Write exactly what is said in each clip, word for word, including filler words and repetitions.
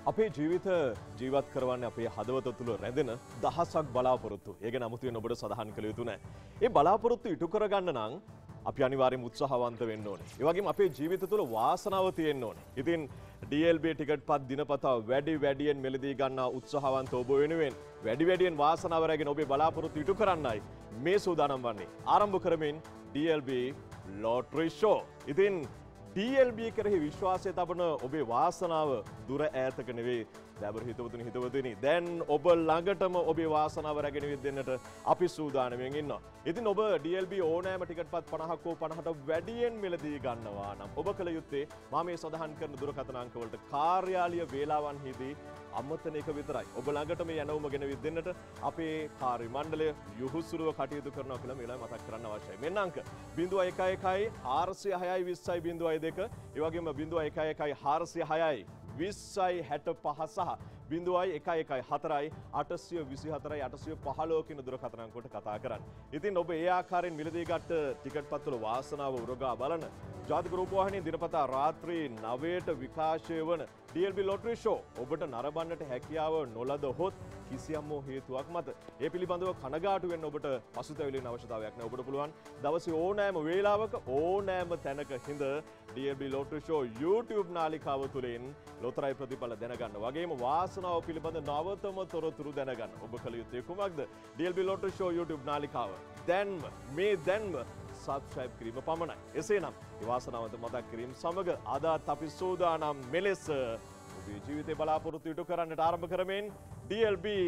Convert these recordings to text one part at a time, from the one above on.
අපේ ජීවිත ජීවත් කරවන්නේ අපේ හදවත තුළ රැඳෙන දහසක් බලාපොරොත්තු. ඒක ගැන අමුතුවෙන් ඔබට සඳහන් කළ යුතු නැහැ. ඒ බලාපොරොත්තු ඉටු කරගන්න නම් අපි අනිවාර්යයෙන්ම උත්සාහවන්ත වෙන්න ඕනේ. ඒ වගේම අපේ ජීවිත තුළ වාසනාව තියෙන්න ඕනේ. ඉතින් ඩී එල් බී ටිකට් පත් දිනපතා වැඩි වැඩියෙන් මෙලදී ගන්නා උත්සාහවන්ත ඔබ වෙනුවෙන් වැඩි වැඩියෙන් වාසනාව රැගෙන ඔබේ බලාපොරොත්තු ඉටු කරන්නයි මේ සූදානම් වන්නේ. ආරම්භ කරමින් D L B lottery show. ඉතින් ඩී එල් බී කෙරෙහි විශ්වාසය තබන ඔබේ වාසනාව දුර ඈතක නෙවෙයි. දැබර හිතවතුනි හිතවතුනි දැන් ඔබ ළඟටම ඔබේ වාසනාව රැගෙන දෙන්නට අපි සූදානම්ෙන් ඉන්නවා. ඉතින් ඔබ ඩී එල් බී ඕනෑම ටිකට් පත් පනහක් හෝ පනහට වැඩියෙන් මිලදී ගන්නවා නම් ඔබ කළ යුත්තේ මා මේ සඳහන් කරන දුරකථන අංක වලට කාර්යාලීය වේලාවන්හිදී අමතන එක විතරයි. ඔබ ළඟට මේ යනවම ගෙන දෙන්නට අපේ කාර්ය මණ්ඩලය යහුසුරුව කටයුතු කරනවා කියලා මේ වෙලාවේ මතක් කරන්න අවශ්‍යයි. මෙන්න අංක ज़ीरो एक एक හාරසිය හයයි විස්සයි ज़ीरो දෙක. ඒ වගේම ज़ीरो एक एक හාරසිය හයයි විස්සයි හැටපහ සහ ज़ीरो एक एक හතරයි අටසිය විසිහතරයි අටසිය පහළොව කියන දුරකථන අංක වලට කතා කරන්න. ඉතින් ඔබ ඒ ආකාරයෙන් මිලදී ගත්ත ටිකට් පත්වල වාසනාව උරගා බලන ජාතික රූපවාහිනිය දිනපතා රාත්‍රී නවයට විකාශය වන D L B lottery show ඔබට නරඹන්නට හැකියාව නොලද හොත් කිසියම් හේතුවක් මත ඒ පිළිබඳව කනගාටු වෙන්න ඔබට පසුතැවිලි වෙන අවශ්‍යතාවයක් නැහැ. ඔබට පුළුවන් දවසේ ඕනෑම වේලාවක ඕනෑම තැනක හිඳ D L B lottery show YouTube නාලිකාව තුළින් ලොතරැයි ප්‍රතිඵල දැනගන්න. වගේම වාසනාව පිළිබඳ නවතම තොරතුරු දැනගන්න. ඔබ කළ යුත්තේ කුමක්ද? D L B lottery show YouTube නාලිකාව දැන්ම මේ දැන්ම සබ්ස්ක්‍රයිබ් කිරීම පමණයි. එසේනම් ඒ වාසනාවන්ත මතක් කිරීම සමග අදත් අපි සූදානම් මෙලෙස ඔබේ ජීවිතේ බලාපොරොත්තු ඉටු කරන්නට ආරම්භ කරමින් D L B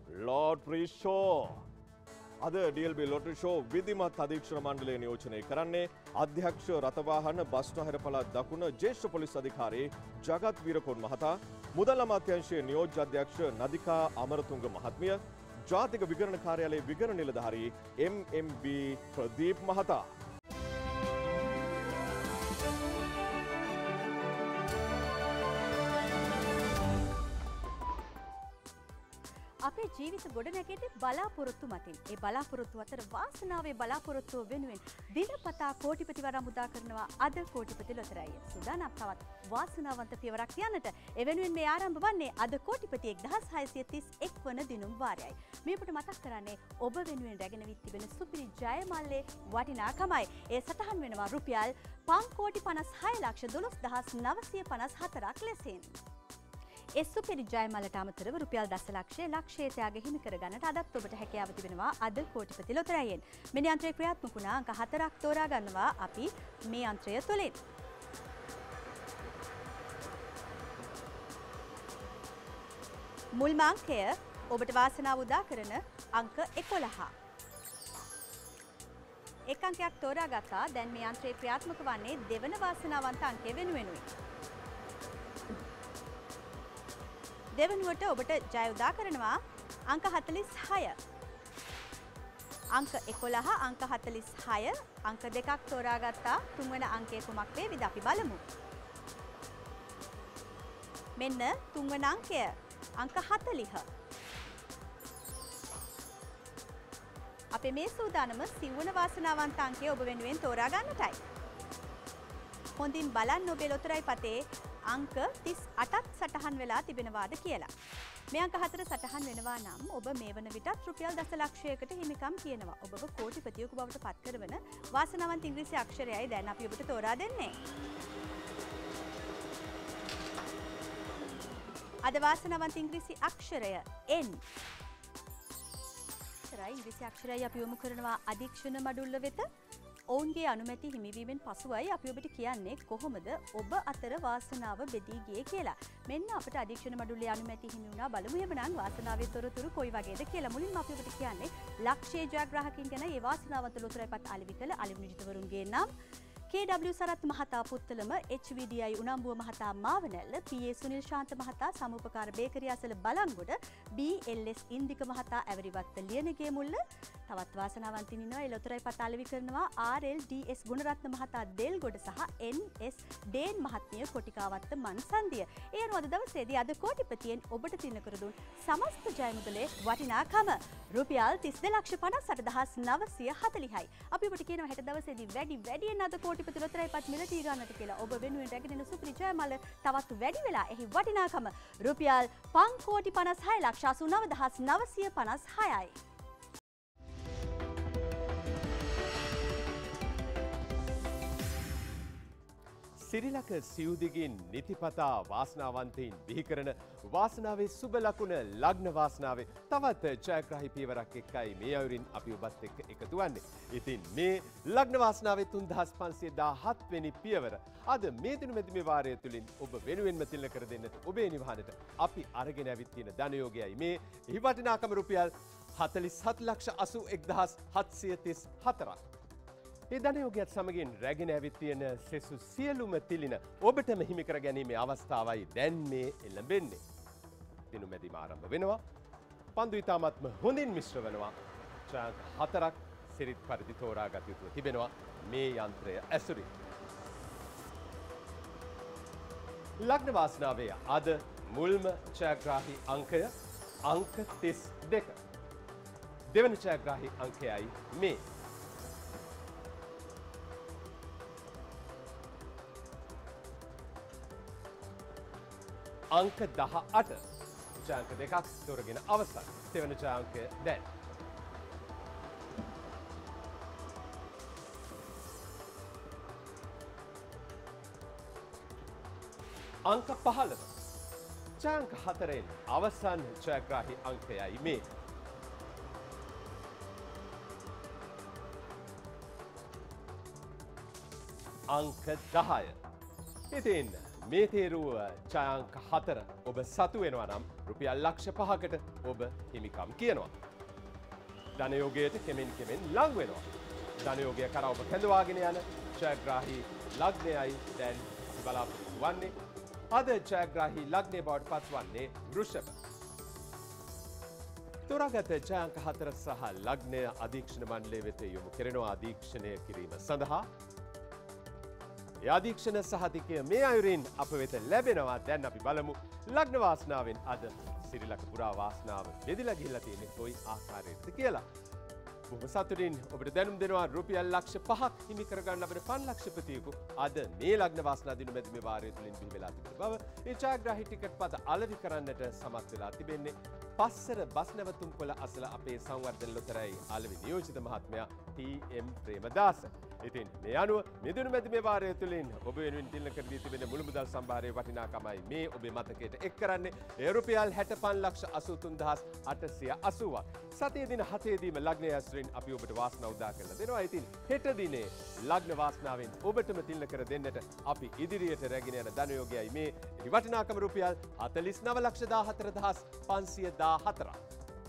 lottery show. අද D L B lottery show විධිමත් අධීක්ෂණ මණ්ඩලය නියෝජනය කරන්නේ අධ්‍යක්ෂ රථවාහන බස්නාහිර පළාත් දකුණ ජ්‍යෙෂ්ඨ පොලිස් අධිකාරී ජගත් වීරකෝන් මහතා, මුදල් අමාත්‍යාංශයේ නියෝජ්‍ය අධ්‍යක්ෂ නදිකා අමරතුංග මහත්මිය, ජාතික විගණන කාර්යාලයේ විගණන නිලධාරී එම් එම් බී ප්‍රදීප් මහතා. අපේ ජීවිත ගොඩනැගෙන්නේ බලාපොරොත්තු මතින්. ඒ බලාපොරොත්තු අතර වාසනාවේ බලාපොරොත්තුව වෙනුවෙන් දිනපතා කෝටිපති වරම් උදා කරනවා අද කෝටිපති ලොතරැයි. සූදානම් තවත් වාසනාවන්ත පියවරක් යන්නට. ඒ වෙනුවෙන් මේ ආරම්භ වන්නේ අද කෝටිපති එක්දහස් හයසිය තිස් එක් වන දිනුම් වාරයයි. මේකට මතක් කරන්නේ ඔබ වෙනුවෙන් රැගෙන විත් තිබෙන සුපිරි ජයමල්ලේ වටිනාකමයි. ඒ සටහන් වෙනවා රුපියල් පන්ස් කෝටි පනස් හය ලක්ෂ දොළොස් දහස් නවසිය පනස් හතරක් ලෙසින්. ඒ සුපිරි ජයමලට අමතරව රුපියල් දසලක්ෂය ලක්ෂය ත්‍යාග හිමි කරගන්නට අදත් ඔබට හැකියාව තිබෙනවා අද කෝටිපති ලොතරැයියෙන්. මෙන්න යන්ත්‍රය ක්‍රියාත්මක වුණා අංක හතරක් තෝරා ගන්නවා අපි මේ යන්ත්‍රය තුළින්. මුල්ම අංකය ඔබට වාසනාව උදා කරන අංක එකොළහ. එක් අංකයක් තෝරා ගත්තා. දැන් මේ යන්ත්‍රය ක්‍රියාත්මක වන්නේ දෙවන වාසනාවන්ත අංකය වෙනුවෙනුයි. දෙවනුවට ඔබට ජය උදා කරනවා අංක හතළිස් හය. අංක එකොළහ අංක හතළිස් හය අංක දෙකක් තෝරාගත්තා. තුන්වන අංකය කුමක් වේවිද අපි බලමු. මෙන්න තුන්වන අංකය අංක හතළිහ. අපේ මේ සූදානම සිව්වන වාසනාවන්ත අංකය ඔබ වෙනුවෙන් තෝරා ගන්නටයි. හොඳින් බලන්න ඔබේ ලොතරැයි පතේ අංක තිස් අටක් සටහන් වෙලා තිබෙනවාද කියලා. මේ අංක හතර සටහන් වෙනවා නම් ඔබ මේ වන විටත් රුපියල් දසලක්ෂයකට හිමිකම් කියනවා. ඔබව කෝටිපතියෙකු බවට පත් කරවන වාසනාවන්ත ඉංග්‍රීසි අක්ෂරයයි දැන් අපි ඔබට තෝරා දෙන්නේ. අද වාසනාවන්ත ඉංග්‍රීසි අක්ෂරය N. ඉංග්‍රීසි අක්ෂරයයි අපි යොමු කරනවා අධීක්ෂණ මඩුල්ල වෙත. ඔවුන්ගේ අනුමැති හිමිවීමෙන් පසුවයි අපි ඔබට කියන්නේ කොහොමද ඔබ අතර වාසනාව බෙදී ගියේ කියලා. මෙන්න අපිට අධීක්ෂණ මඩුල්ලේ අනුමැති හිමි වුණා. බලමු එහෙමනම් වාසනාවේ තොරතුරු කොයි වගේද කියලා. මුලින්ම අපි ඔබට කියන්නේ ලක්ෂයේ ජයග්‍රාහකින් ගැන. ඒ වාසනාවන්ත ලොතරැයිපත් අලෙවි කළ අලෙවි නිජිතවරුන්ගේ නම් කේ ඩබ්ලිව් සරත් මහතා Puttalam, H V D I Unambuwa මහතා මාවනැල්ල, පී ඒ සුනිල් ශාන්ත මහතා සමූපකාර බේකරිය අසල Balangoda, B L S Indika මහතා ඇවරිවත්ත ලියනගේ මුල්ල. තවත් වාසනාවන්තින් ඉන්නවා. ඒ ලොතරැයිපත් අලෙවි කරනවා R L D S Gunaratne මහතා දෙල්ගොඩ සහ එන් එස් ඩේන් මහත්මිය කොටිකාවත්ත මන්සන්දිය. ඒ අනුව අද දවසේදී අද කෝටිපතියෙන් ඔබට තින්න කර දුන් සමස්ත ජය මුදලේ වටිනාකම රුපියල් තිස් දෙක ලක්ෂ පනස් අට දහස් නවසිය හතළිහයි. අපි ඔබට කියනවා හෙට දවසේදී වැඩි වැඩියෙන් අද කෝටි අධිපති ලොතරැයිපත් මිලදී ගන්නට කියලා. ඔබ වෙනුවෙන් රැගෙන එන සුපිරි ජයමල තවත් වැඩි වෙලා එහි වටිනාකම රුපියල් පන්සිය කෝටි පනස් හය ලක්ෂ අසූ නව දහස් නවසිය පනස් හයයි. සිරිලක සිවුදිගින් නිතිපතා වාසනාවන්තයින් බිහිකරන වාසනාවේ සුබ ලකුණ ලග්න වාසනාවේ තවත් ජයග්‍රාහී පියවරක් එක්කයි මේ අයුරින් අපි ඔබත් එක්ක එකතු වන්නේ. ඉතින් මේ ලග්න වාසනාවේ තුන්දහස් පන්සිය දාහත් වෙනි පියවර අද මේ දින මැදිමේ වාරය තුලින් ඔබ වෙනුවෙන්ම තිලන කර දෙන්නට ඔබේ නිවහනට අපි අරගෙන ඇවිත් තියෙන ධනයෝගයයි මේ එහි වටිනාකම රුපියල් හතළිස් හත් ලක්ෂ අසූ එක්දහස් හත්සිය තිස් හතරක්. ඒ ධනයෝගයත් සමගින් රැගෙන ඇවිත් තියෙන සෙසු සියලුම තිලින ඔබටම හිමි කර ගැනීමේ අවස්ථාවයි දැන් මේ එළඹෙන්නේ. දිනු මැදිම ආරම්භ වෙනවා. පන්දු ඉතාමත්ම හොඳින් මිශ්‍ර වෙනවා. ඡාංක හතරක් සිරිත් පරිදි තෝරාගත යුතුව තිබෙනවා මේ යන්ත්‍රය ඇසුරින්. ලග්න වාසනාවේ අද මුල්ම ඡායාග්‍රාහී අංකය අංක තිස් දෙක. දෙවන ඡායාග්‍රාහී අංකයයි මේ. අංක දහ අට ඡායාංක දෙකක් තෝරගෙන අවසන්. තෙවන ඡායාංකය දැන්. අංක පහළව ඡායාංක හතරෙන් අවසන් ඡායාග්‍රාහී අංකයයි මේ. අංක දහය. ඉතින් මේ තේරුව ඡායාංක හතර ඔබ සතු වෙනවා නම් රුපියල් ලක්ෂ පහකට ඔබ හිමිකම් කියනවා. ධනයෝගයට කෙමෙන් කෙමෙන් ලං වෙනවා. ධනයෝගය කරා ඔබ කැඳවාගෙන යන ඡායාග්‍රාහී ලග්නයයි දැන් බලාපොරොත්තු වන්නේ. අද ඡායාග්‍රාහී ලග්නය බවට පත්වන්නේ වෘෂභ. තෝරාගත ඡායාංක හතර සහ ලග්නය අධීක්ෂණ මණ්ඩලය වෙත යොමු කෙරෙනවා අධීක්ෂණය කිරීම සඳහා. ඒ අධීක්ෂණ සහතිකය මේ අයුරින් අප වෙත ලැබෙනවා. දැන් අපි බලමු ලග්න වාසනාවෙන් අද සිරිලක පුරා වාසනාව බෙදලා ගිහිල්ලා තියෙන්නේ කොයි ආකාරයකද කියලා. බොහොම සතුටින් ඔබට දැනුම් දෙනවා රුපියල් ලක්ෂ පහක් හිමි කරගන්න අපේ පන් ලක්ෂපතියෙකු අද මේ ලග්න වාසනා දින මැද මේ වාරය තුලින් බිහි වෙලා තිබෙන බව ඒ ඡායාග්‍රාහී ටිකට් පත අලෙවි කරන්නට සමත් වෙලා තිබෙන්නේ. පස්සර බස් නැවතුම්පොළ අසල අපේ සංවර්ධන ලොතරැයි අලෙවි නියෝජිත මහත්මයා ටී එම් ප්‍රේමදාස. ඉතින් මේ අනුව මේ දින මැද මේ වාරය තුලින් ඔබ වෙනුවෙන් තිලන කර දී තිබෙන මුළු මුදල් සම්භාරයේ වටිනාකමයි මේ ඔබේ මතකයට එක් කරන්නේ. ඒ රුපියල් හැට පන් ලක්ෂ අසූ තුන් දහස් අටසිය අසූවක්. සතියේ දින හතේ දීම ලග්නය ඇසුරින් අපි ඔබට වාසනාව උදා කරලා දෙනවා. ඉතින් හෙට දිනේ ලග්න වාසනාවෙන් ඔබටම තිලන කර දෙන්නට අපි ඉදිරියට රැගෙන යන ධනයෝගයයි මේ වටිනාකම රුපියල් හතළිස් නව ලක්ෂ දාහතර දහස් පන්සිය දාහතරක්.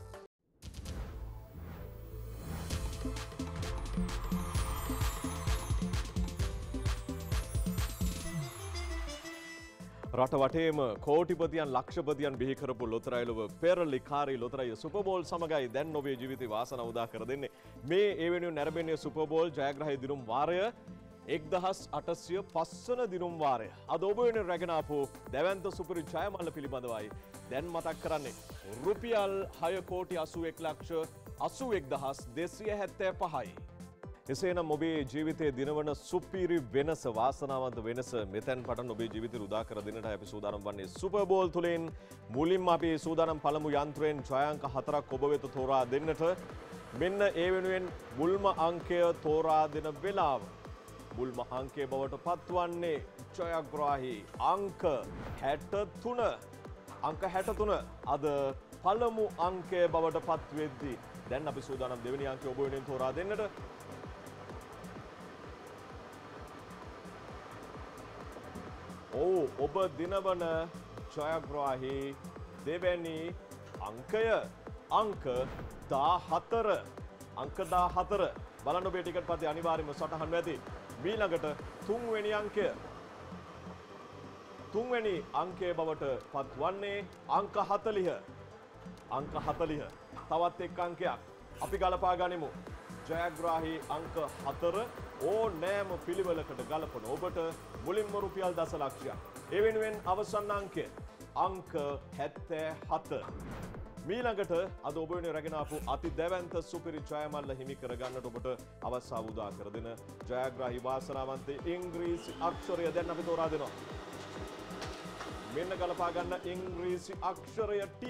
රට වටේම කෝටිපතියන් ලක්ෂපතියන් බිහි කරපු ලොතරැයිලුව පෙරලිකාරී ලොතරැයි සුපර්බෝල් සමගයි දැන් ඔබේ ජීවිතේ වාසනාව උදා කර දෙන්නේ. මේ ඒ වෙනුවෙන් නැරඹෙන්නේ සුපර්බෝල් ජයග්‍රාහී දිනුම් වාරය එක්දහස් අටසිය පහ වන දිනුම් වාරය. අද ඔබ වෙනුවෙන් රැගෙන ආපු දැවැන්ත සුපිරි ජයමල්ල පිළිබඳවයි දැන් මතක් කරන්නේ. රුපියල් හය කෝටි අසූ එක් ලක්ෂ අසූ එක් දහස් දෙසිය හැත්තෑ පහයි. එසේනම් ඔබේ ජීවිතයේ දිනවන සුපිරි වෙනස වාසනාවන්ත වෙනස මෙතෙන් පටන් ඔබේ ජීවිතය උදා කර දෙන්නට අපි සූදානම් වන්නේ සුපර්බෝල් තුලින්. මුලින්ම අපි සූදානම් පළමු යන්ත්‍රයෙන් ඡායාංක හතරක් ඔබ වෙත තෝරා දෙන්නට. මෙන්න ඒ වෙනුවෙන් මුල්ම අංකය තෝරා දෙන වෙලාව. මුල්ම අංකය බවට පත්වන්නේ ඡායාග්‍රාහී අංක හැට තුන. අංක හැට තුන අද පළමු අංකය බවට පත්වෙද්දී දැන් අපි සූදානම් දෙවෙනි අංකය ඔබ වෙනුවෙන් තෝරා දෙන්නට. ඔව් ඔබ දිනවන ඡායාග්‍රාහී දෙවැනි අංකය අංක දාහතර. අංක දාහතර බලන්න ඔබේ ටිකට් පතේ අනිවාර්යයෙන්ම සටහන් වෙති. ඊළඟට තුන්වෙනි අංකය තුන්වෙනි අංකය බවට පත්වන්නේ අංක හතළිහ. අංක හතළිහ තවත් එක් අංකයක් අපි ගලපා ගනිමු. ජයග්‍රාහී අංක හතර ඕනෑම පිළිවෙලකට ගලපන ඔබට මුලින්ම රුපියල් දසලක්ෂයක්. ඒ වෙනුවෙන් අවසන් අංකය අංක හැත්තෑ හත. මීළඟට අද ඔබ වෙනුවෙන් රැගෙන ආපු අති දැවැන්ත සුපිරි ජයමල්ල හිමි කරගන්නට ඔබට අවස්ථාව උදා කර දෙන ජයග්‍රාහී වාසනාවන්ත ඉංග්‍රීසි අක්ෂරය දැන් අපි තෝරා දෙනවා. මෙන්න ගලපා ගන්න ඉංග්‍රීසි අක්ෂරය T.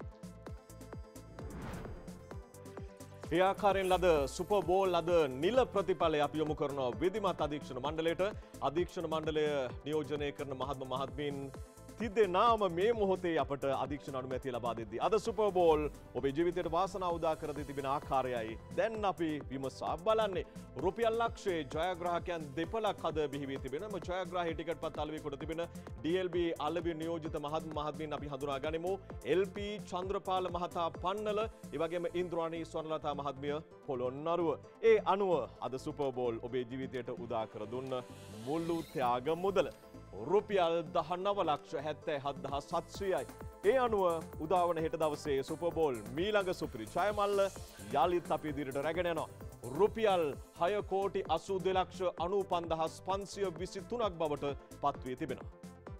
ඒ ආකාරයෙන් ලද සුපර් බෝල් අද නිල ප්‍රතිඵලය අපි යොමු කරනවා විධිමත් අධීක්ෂණ මණ්ඩලයට. අධීක්ෂණ මණ්ඩලය නියෝජනය කරන මහත්ම මහත්මීන් තිදෙනාම මේ මොහොතේ අපට අධීක්ෂණ අනුමැතිය ලබා දෙද්දී අද සුපර් බෝල් ඔබේ ජීවිතයට වාසනාව උදා කර දී තිබෙන ආකාරයයි දැන් අපි විමසා බලන්නේ. රුපියල් ලක්ෂයේ ජයග්‍රාහකයන් දෙපළක් අද බිහි වී තිබෙනවා. මේ ජයග්‍රාහී ටිකට් පත් අලෙවි කොට තිබෙන ඩී එල් බී අලෙවි නියෝජිත මහත්ම මහත්මීන් අපි හඳුනා ගනිමු. එල් පී චන්ද්‍රපාල මහතා පන්නල, ඒ වගේම ඉන්ද්‍රාණී ස්වර්ණලතා මහත්මිය පොළොන්නරුව. ඒ අනුව අද සුපර් බෝල් ඔබේ ජීවිතයට උදා කර දුන්න මුළු ත්‍යාග මුදල රුපියල් දහනව ලක්ෂ හැත්තෑ හත් දහස් සත්සියයි. ඒ අනුව උදාවන හෙට දවසේ සුපර් බෝල් මීළඟ සුපිරි ජයමල්ල යලිත් අපි ඉදිරියට රැගෙන යනවා. රුපියල් හය කෝටි අසූ දෙලක්ෂ අනූ පන්දහස් පන්සිය විසි තුනක් බවට පත්වී තිබෙනවා.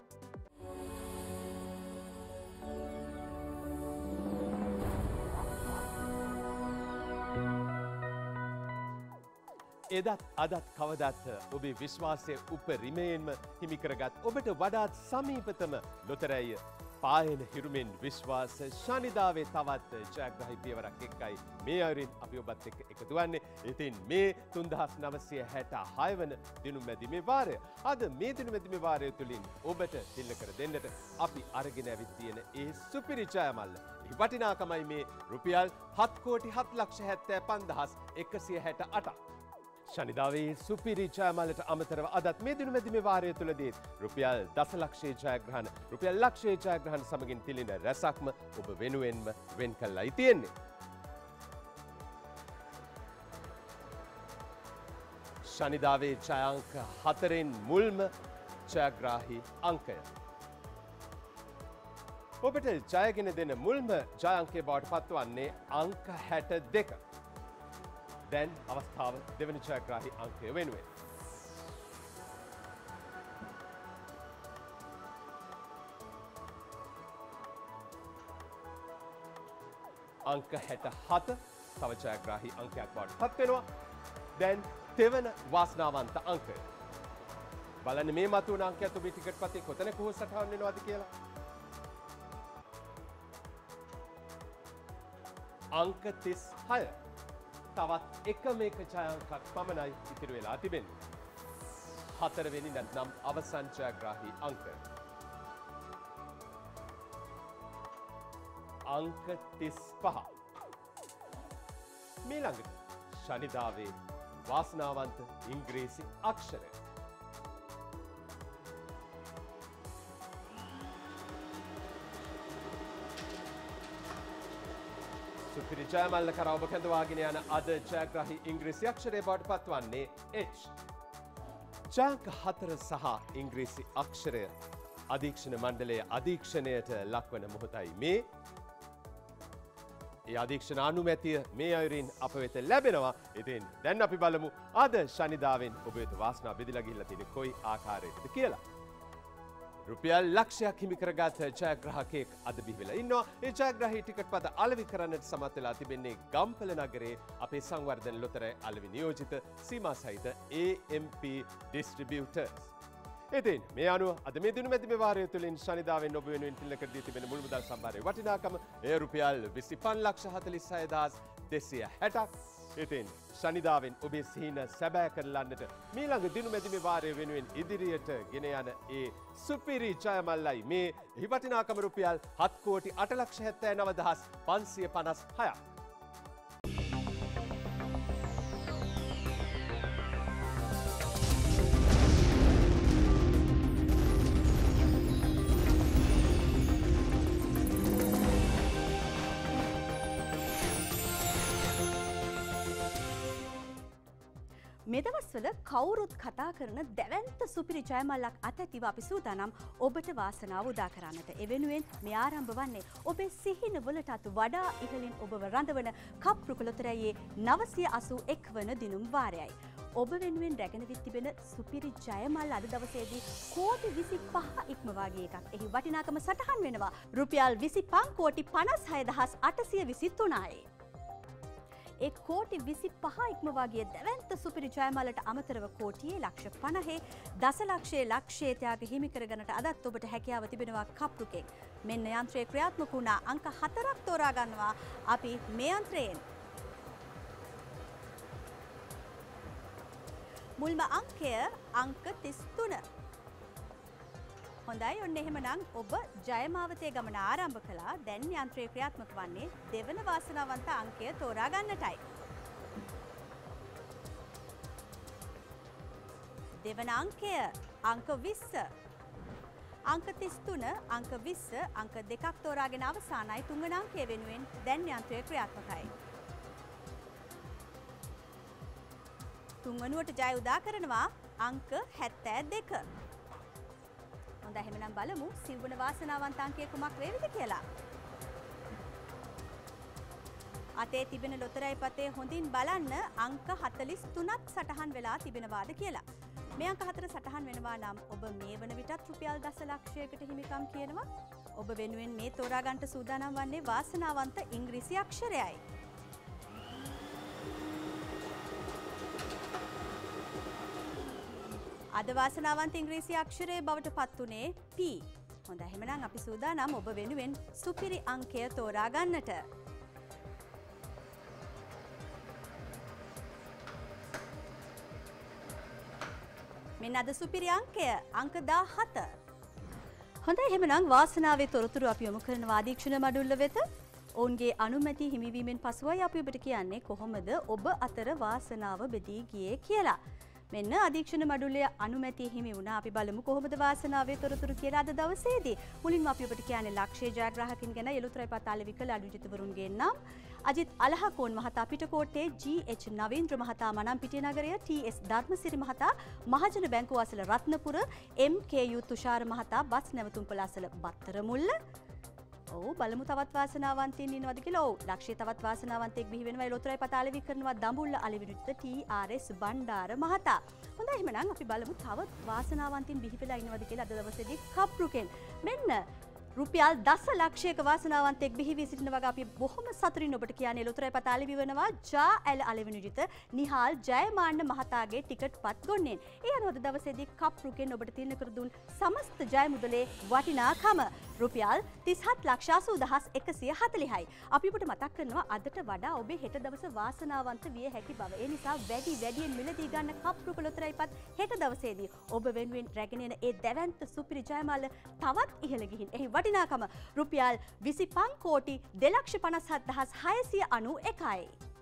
එදත් අදත් කවදත් ඔබේ විශ්වාසය උපරිමයෙන්ම හිමිකරගත් ඔබට වඩාත් සමීපතම ලොතරැය පායන හිරුමෙන් විශ්වාස ශනිදාවේ තවත් ජයග්‍රාහී පියවරක් එක්කයි මේ අයුරින් අපි ඔබත් එක්ක එකතු වන්නේ. ඉතින් මේ තුන්දහස් නවසිය හැට හය වන දිනු මැදිමේ වාරය. අද මේ දිනු මැදිමේ වාරය තුලින් ඔබට දිල්ල කර දෙන්නට අපි අරගෙන ඇවිත් තියෙන ඒ සුපිරි ජයමල්ල. ඒ වටිනාකමයි මේ රුපියල් හත් කෝටි හත් ලක්ෂ හැත්තෑ පන්දහස් එකසිය හැට අටක්. ශනිදාවේ සුපිරි ජයමල්ලට අමතරව අදත් මේ දිනු මැදිමේ වාරය තුලදී රුපියල් දසලක්ෂයේ ජයග්‍රහණ රුපියල් ලක්ෂයේ ජයග්‍රහණ සමගින් තිලින රැසක්ම ඔබ වෙනුවෙන්ම වෙන් කළයි තියෙන්නේ. ශනිදාවේ ජය අංක හතරෙන් මුල්ම ජයග්‍රාහී අංකය. ඔබට ජයගෙන දෙන මුල්ම ජය අංකය බවට පත්වන්නේ අංක හැට දෙක. දැන් අවස්ථාව දෙවනි ජයග්‍රාහී අංකය වෙනුවෙන්. අංක හැට හත තව ජයග්‍රාහී අංකයක් බවට පත් වෙනවා. දැන් තෙවන වාසනාවන්ත අංකය. බලන්න මේ මතුවන අංකයත් ඔබේ ටිකට් පතේ කොතැන කොහොම සටහන් වෙනවද කියලා. අංක තිස් හය. තවත් එකම එක ජයාංකක් පමණයි ඉතිරි වෙලා තිබෙන්නේ. හතරවෙනි නැත්නම් අවසන් ජයග්‍රාහී අංකය. අංක තිස් පහ. මීළඟට ශනිදාවේ වාසනාවන්ත ඉංග්‍රීසි අක්ෂරය. සුපිරි ජයමල්ල කරා ඔබ කැඳවාගෙන යන අද ජයග්‍රාහී ඉංග්‍රීසි අක්ෂරය බවට පත්වන්නේ H. ජයාංක හතර සහ ඉංග්‍රීසි අක්ෂරය අධීක්ෂණ මණ්ඩලයේ අධීක්ෂණයට ලක්වන මොහොතයි මේ. ඒ අධීක්ෂණ අනුමැතිය මේ අයුරින් අප වෙත ලැබෙනවා. ඉතින් දැන් අපි බලමු අද ශනිදාවෙන් ඔබ වෙත වාසනාව බෙදලා ගිහිල්ලා තියෙන්නේ කොයි ආකාරයකටද කියලා. රුපියල් ලක්ෂයක් හිමි කරගත් ජයග්‍රාහකයෙක් අද බිහි වෙලා ඉන්නවා. ඒ ජයග්‍රාහී ටිකට් පත අලෙවි කරන්නට සමත් වෙලා තිබෙන්නේ ගම්පල නගරයේ අපේ සංවර්ධන ලොතරැයි අලෙවි නියෝජිත සීමා සහිත ඒ එම් පී ඩිස්ට්‍රිබියුටර්ස්. ඉතින් මේ අනුව අද මේ දිනු මැදිමේ වාරය තුළින් ශනිදාවෙන් ඔබ වෙනුවෙන් තිල්ල කර දී තිබෙන මුළු මුදල් සම්භාරයේ වටිනාකම එය රුපියල් විසිපන් ලක්ෂ හතළිස් හය දහස් දෙසිය හැටක්. ඉතින් ශනිදාවෙන් ඔබේ සිහින සැබෑ කරලන්නට මීළඟ දිනු මැදිමේ වාරය වෙනුවෙන් ඉදිරියට ගෙන යන ඒ සුපිරි ජයමල්ලයි මේ හිවටිනාකම රුපියල් හත් කෝටි අට ලක්ෂ හැත්තෑ නව දහස් පන්සිය පනස් හයක්. මේ දවස්වල කවුරුත් කතා කරන දැවැන්ත සුපිරි ජයමල්ලක් අතැතිව අපි සූදානම් ඔබට වාසනාව උදා කරන්නට. ඒ වෙනුවෙන් මේ ආරම්භ වන්නේ ඔබේ සිහින වලටත් වඩා ඉහළින් ඔබව රඳවන කප් රුක ලොතරැයියේ නවසිය අසූ එක් වන දිනුම් වාරයයි. ඔබ වෙනුවෙන් රැගෙන විත් තිබෙන සුපිරි ජයමල් අද දවසේදී කෝටි විසිපහ ඉක්මවා ගිය එකක්. එහි වටිනාකම සටහන් වෙනවා රුපියල් විසිපහ කෝටි පනස් හය දහස් අටසිය විසිතුනයි. ඒ කෝටි විසිපහ ඉක්මවා ගිය දැවැන්ත සුපිරි ජයමලට අමතරව කෝටියේ ලක්ෂ පනහේ දසලක්ෂයේ ලක්ෂයේ ත්‍යාග හිමි කරගන්නට අදත් ඔබට හැකියාව තිබෙනවා කප්රුකෙන්. මෙන්න යන්ත්‍රයේ ක්‍රියාත්මක වුණා අංක හතරක් තෝරා ගන්නවා අපි මේ යන්ත්‍රයෙන්. මුල්ම අංකය අංක තිස් තුන. හොඳයි ඔන්න එහෙමනම් ඔබ ජයමාවතේ ගමන ආරම්භ කළා. දැන් යන්ත්‍රයේ ක්‍රියාත්මක වන්නේ දෙවන වාසනාවන්ත අංකය තෝරා ගන්නටයි. දෙවන අංකය අංක විස්ස. අංක තිස් තුන අංක විස්ස අංක දෙකක් තෝරාගෙන අවසానයි. තුන්වන අංකය වෙනුවෙන් දැන් යන්ත්‍රය ක්‍රියාත්මකයි. තුන්වනුවට ජය උදා කරනවා අංක හැත්තෑ දෙක. හොඳයි එහෙනම් බලමු සිව්වන වාසනාවන්ත අංකය කුමක් වේවිද කියලා. අතේ තිබෙන ලොතරැයි පතේ හොඳින් බලන්න අංක හතළිස් තුනක් සටහන් වෙලා තිබෙනවාද කියලා. මේ අංක හතර සටහන් වෙනවා නම් ඔබ මේ වන විටත් රුපියල් දසලක්ෂයකට හිමිකම් කියනවා. ඔබ වෙනුවෙන් මේ තෝරා ගන්නට සූදානම් වන්නේ වාසනාවන්ත ඉංග්‍රීසි අක්ෂරයයි. අද වාසනාවන්ත ඉංග්‍රීසි අක්ෂරය බවට පත් වුණේ P. හොඳයි එහෙනම් අපි සූදානම් ඔබ වෙනුවෙන් සුපිරි අංකය තෝරා ගන්නට. මෙන්න අද සුපිරි අංකය අංක දාහත. හොඳයි එහෙනම් වාසනාවේ තොරතුරු අපි යොමු කරනවා අධීක්ෂණ මඩුල්ල වෙත. ඔවුන්ගේ අනුමැති හිමිවීමෙන් පසුවයි අපි ඔබට කියන්නේ කොහොමද ඔබ අතර වාසනාව බෙදී ගියේ කියලා. මෙන්න අධීක්ෂණ මඩුල්ලේ අනුමැතිය හිමි වුණා. අපි බලමු කොහොමද වාසනාවේ තොරතුරු කියලා අද දවසේදී. මුලින්ම අපි ඔබට කියන්නේ ලක්ෂ්‍ය ජයග්‍රාහකින් ගැන එළුතරයි පතාල විකල අනුජිතවරුන්ගේ නම් අජිත් අලහකෝන් මහතා පිටකොට්ටේ, ජී එච් නවීන්ද්‍ර මහතා මනම්පිටිය නගරය, ටී එස් ධර්මසිරි මහතා මහජන බැංකුව අසල Ratnapura, M K U Thushara මහතා බස් නැවතුම්පොළ අසල බත්තරමුල්ල. ඔව් බලමු තවත් වාසනාවන්තයින් ඉන්නවද කියලා. ඔව් ලක්ෂ්‍ය තවත් වාසනාවන්තයෙක් බිහි වෙනවා. එළොතරයි පතාලේ විකරනවා දඹුල්ල අලිවිරුද්ධ ටී ආර් එස් බණ්ඩාර මහතා. හොඳයි එහෙනම් අපි බලමු තවත් වාසනාවන්තයින් බිහි වෙලා ඉන්නවද කියලා අද දවසේදී කප්රුකෙන්. මෙන්න රුපියල් දසලක්ෂයක වාසනාවන්තයෙක් බිහි වී සිටින වගේ අපි බොහොම සතුටින් ඔබට කියන්නේ එළොතරයි පතාලේ විවනවා ජා ඇල් අලිවිරුද්ධ නිහාල් ජයමාන්න මහතාගේ ටිකට් පත් ගොන්නේ. ඒ අනුව අද දවසේදී කප්රුකෙන් ඔබට තිරණ කර දුන් සමස්ත ජය මුදලේ වටිනාකම රුපියල් තිස්හත් ලක්ෂ අසූ දහස් එකසිය හතළිහයි. අපි ඔබට මතක් කරනවා අදට වඩා ඔබේ හෙට දවස වාසනාවන්ත විය හැකි බව. ඒ නිසා වැඩි වැඩියෙන් මිලදී ගන්න කප්රුක ලොතරැයිපත් හෙට දවසේදී ඔබ වෙනුවෙන් රැගෙන එන ඒ දැවැන්ත සුපිරි ජයමාල තවත් ඉහළ ගිහින් එහි වටිනාකම රුපියල් විසිපහ කෝටි දෙලක්ෂ පනස් හත් දහස් හයසිය අනූ එකයි.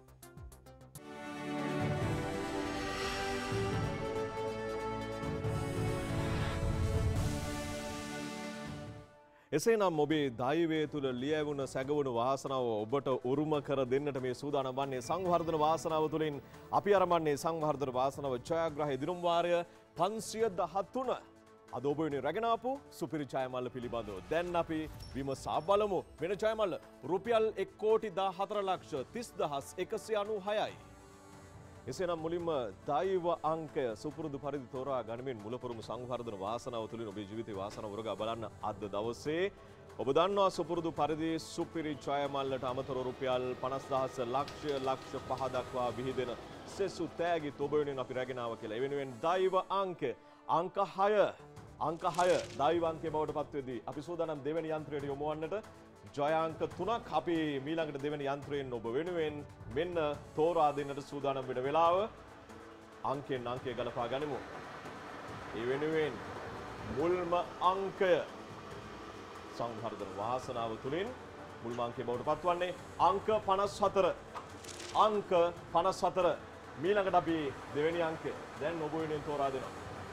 එසේනම් ඔබේ දෛවය තුළ ලියවුණ සැගවුණු වාසනාව ඔබට උරුම කර දෙන්නට මේ සූදානම් වන්නේ සංවර්ධන වාසනාව තුළින් අපි අරඹන්නේ සංවර්ධන වාසනාව ජයග්‍රහී දිනුම් වාරය පන්සිය දහතුන. අද ඔබ වෙනුවෙන් රැගෙන ආපු සුපිරි ජයමල්ල පිළිබඳව දැන් අපි විමසා බලමු. වෙන ජයමල්ල රුපියල් එක් කෝටි දාහතර ලක්ෂ තිස් දහස් එකසිය අනූ හයයි. එසේනම් මුලින්ම දෛව අංකය සුපුරුදු පරිදි තෝරා ගනිමින් මුලපුරුම සංවර්ධන වාසනාව තුළින් ඔබේ ජීවිතේ වාසනාව උරගා බලන්න අද දවසේ ඔබ දන්නවා සුපුරුදු පරිදි සුපිරි ජයමල්ලට අමතර රුපියල් පනස් දහස් ලක්ෂය ලක්ෂ පහ දක්වා විහිදෙන සෙසු තෑගිත් ඔබ වෙනුවෙන් අපි රැගෙන ආවා කියලා. ඒ වෙනුවෙන් දෛව අංකය අංක හය අංක හය දෛව අංකය බවට පත් වෙද්දී අපි සූදානම් දෙවෙනි යන්ත්‍රයට යොමු වන්නට. ජයාංක තුනක් අපි මීළඟට දෙවෙනි යන්ත්‍රයෙන් ඔබ වෙනුවෙන් මෙන්න තෝරා දෙන්නට සූදානම් වෙන වෙලාව. අංකයෙන් අංකය ගලපා ගනිමු. ඒ වෙනුවෙන් මුල්ම අංකය සංවර්ධන වාසනාව තුළින් මුල්ම අංකය බවට පත්වන්නේ අංක පනස් හතර. අංක පනස් හතර මීළඟට අපි දෙවෙනි අංකය දැන් ඔබ වෙනුවෙන් තෝරා දෙනවා.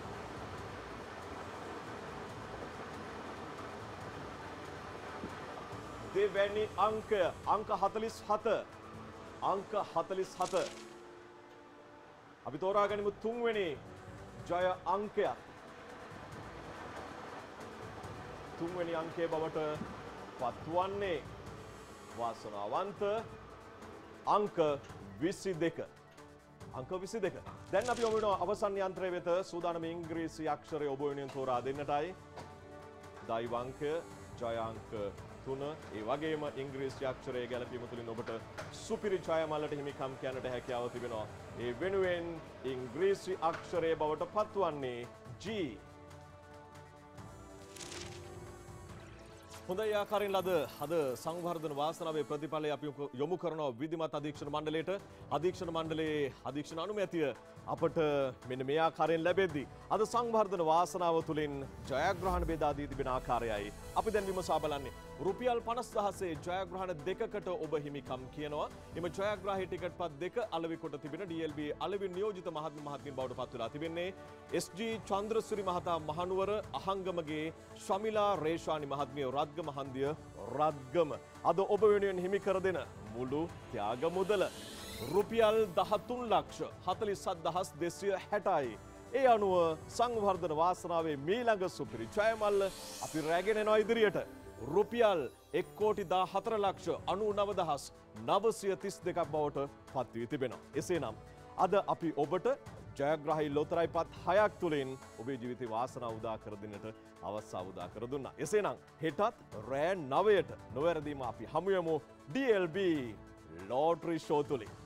දෙවැනි අංකය අංක හතළිස් හත. අංක හතළිස් හත. අපි තෝරා ගනිමු තුන්වෙනි ජය අංකයක්. තුන්වෙනි අංකය බවට පත්වන්නේ වාසනාවන්ත අංක විසි දෙක. අංක විසි දෙක. දැන් අපි යමු වෙනවා අවසන් යන්ත්‍රය වෙත. සූදානම් ඉංග්‍රීසි අක්ෂරය ඔබ වෙනුවෙන් තෝරා දෙන්නටයි. දෛවංකය, ජය අංක තුන. ඒ වගේම ඉංග්‍රීසි අක්ෂරයේ ගැලපීම තුළින් ඔබට සුපිරි ජයමල්ලට හිමිකම් කියන්නට හැකියාව තිබෙනවා. ඒ වෙනුවෙන් ඉංග්‍රීසි අක්ෂරයේ බවට පත්වන්නේ G. හොඳයි ආකාරයෙන් ලද අද සංවර්ධන වාසනාවේ ප්‍රතිඵලය අපි යොමු කරනවා විධිමත් අධීක්ෂණ මණ්ඩලයට. අධීක්ෂණ මණ්ඩලයේ අධීක්ෂණ අනුමැතිය අපට මෙන්න මේ ආකාරයෙන් ලැබෙද්දී අද සංවර්ධන වාසනාව තුළින් ජයග්‍රහණ බෙදා දී තිබෙන ආකාරයයි අපි දැන් විමසා බලන්නේ. රුපියල් පනස් දහසේ ජයග්‍රහණ දෙකකට ඔබ හිමිකම් කියනවා. එම ජයග්‍රාහී ටිකට් පත් දෙක අලෙවි කොට තිබෙන ඩී එල් බී අලෙවි නියෝජිත මහත්ම මහත්මින් බවට පත් වෙලා තිබෙන්නේ එස් ජී චන්ද්‍රසිරි මහතා මහනුවර, අහංගමගේ ශමිලා රේෂානි මහත්මිය රත්ගම හන්දිය රත්ගම. අද ඔබ වෙනුවෙන් හිමි කර දෙන මුළු ත්‍යාග මුදල රුපියල් දහතුන් ලක්ෂ හතළිස් හදහස් දෙසිය හැටයි. ඒ අනුව සංවර්ධන වාසනාවේ මීළඟ සුපිරි ජයමල්ල අපි රැගෙන යනවා ඉදිරියට. රුපියල් එක් කෝටි දාහතර ලක්ෂ අනූනව දහස් නවසිය තිස් දෙකක් බවට පත් වී තිබෙනවා. එසේනම් අද අපි ඔබට ජයග්‍රාහී ලොතරැයි පත් හයක් තුළින් ඔබේ ජීවිතේ වාසනාව උදා කර දෙන්නට අවස්ථාව උදා කර දුන්නා. එසේනම් හෙටත් රෑ නවයට නොවැරදීම අපි හමු යමු ඩී එල් බී ලෝටරි ෂෝ තුලින්.